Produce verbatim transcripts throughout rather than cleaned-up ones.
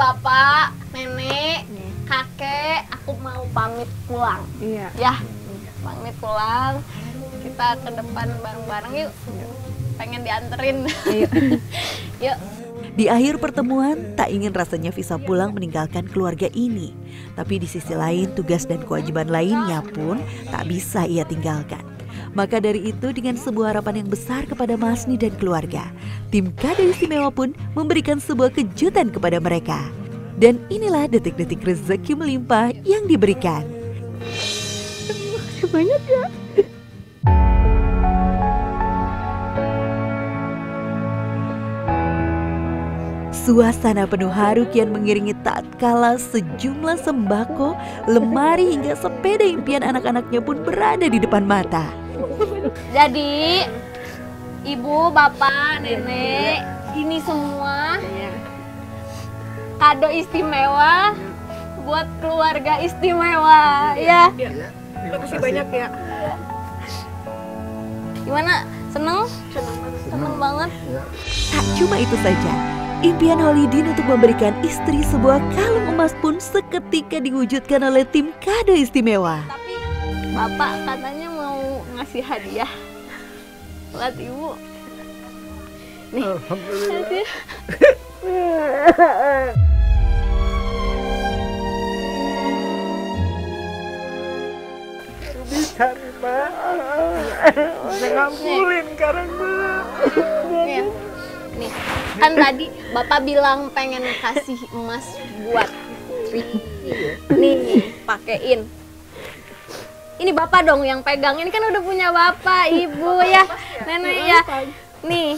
bapak, nenek, kakek, aku mau pamit pulang. Iya. Ya, pamit pulang. Kita ke depan bareng-bareng yuk. Pengen dianterin. Iya. Yuk. Di akhir pertemuan, tak ingin rasanya Visa pulang meninggalkan keluarga ini. Tapi di sisi lain, tugas dan kewajiban lainnya pun tak bisa ia tinggalkan. Maka dari itu, dengan sebuah harapan yang besar kepada Masni dan keluarga, tim Kado Istimewa pun memberikan sebuah kejutan kepada mereka. Dan inilah detik-detik rezeki melimpah yang diberikan. Terima kasih banyak ya. Suasana penuh haru kian mengiringi tatkala sejumlah sembako, lemari hingga sepeda impian anak-anaknya pun berada di depan mata. Jadi, ibu, bapak, nenek, ini semua kado istimewa buat keluarga istimewa, ya. Terima kasih banyak ya. Gimana? Seneng? Seneng banget. Tak cuma itu saja, impian Holidin untuk memberikan istri sebuah kalung emas pun seketika diwujudkan oleh tim Kado Istimewa. Tapi bapak katanya mau ngasih hadiah buat ibu. Nih, hadiah. Bisa nih, Mbak. Bisa ngabulin sekarang, Mbak. Nih, nih, kan tadi bapak bilang pengen kasih emas buat istri. Nih, pakein. Ini bapak dong yang pegang. Ini kan udah punya bapak, ibu ya, nenek ya. Nih.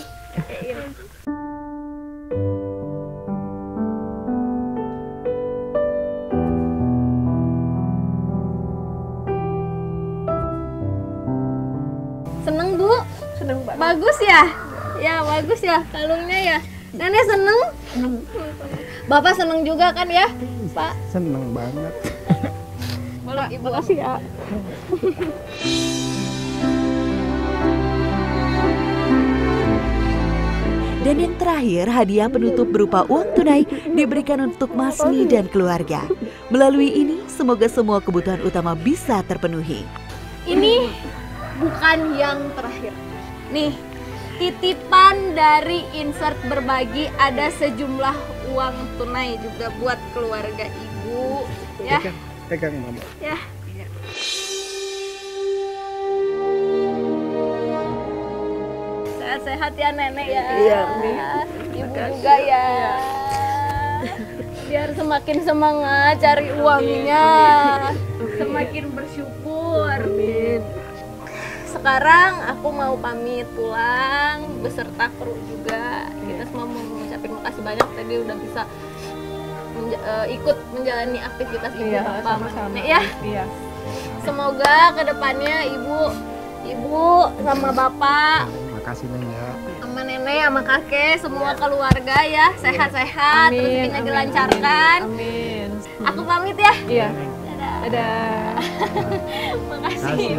Seneng bu? Seneng banget. Bagus ya? Ya bagus ya kalungnya ya. Nenek seneng? Seneng. Bapak seneng juga kan ya, Pak? Seneng banget. Boleh ibu. Makasih ya. Dan yang terakhir, hadiah penutup berupa uang tunai diberikan untuk Masni dan keluarga. Melalui ini, semoga semua kebutuhan utama bisa terpenuhi. Ini bukan yang terakhir. Nih, titipan dari Insert Berbagi ada sejumlah uang tunai juga buat keluarga ibu. Ya, Pegang, pegang mama. ya. Sehat-sehat ya nenek ya. Iya, ibu juga ya. Biar semakin semangat cari uangnya, semakin bersyukur. Amin. Sekarang aku mau pamit pulang beserta kru juga. Kita semua mau mengucapkan makasih banyak tadi udah bisa menja- uh, ikut menjalani aktivitas ibu Iya, bapak sama-sama. nenek ya. Iya. Semoga kedepannya ibu, ibu sama bapak, Makasih Neng ya. sama nenek, sama kakek, semua keluarga ya sehat-sehat, Amin, rezekinya amin, dilancarkan. Amin. Aku pamit ya. Iya. Dadah. Dadah. Makasih.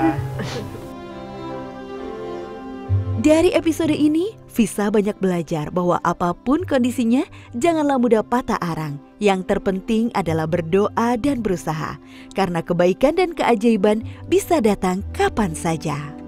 Dari episode ini, Visa banyak belajar bahwa apapun kondisinya, janganlah mudah patah arang. Yang terpenting adalah berdoa dan berusaha, karena kebaikan dan keajaiban bisa datang kapan saja.